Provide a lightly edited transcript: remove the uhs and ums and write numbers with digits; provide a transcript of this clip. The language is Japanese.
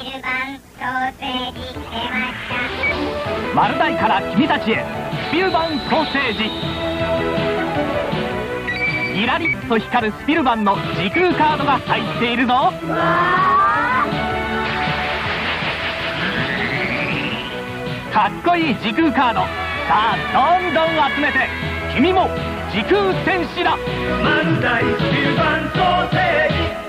ルバンソーセージ出ました。 マルダイから君たちへスピルバンソーセージ。ギラリッと光るスピルバンの時空カードが入っているぞ。かっこいい時空カード、さあどんどん集めて君も時空戦士だ。 マルダイスピルバンソーセージ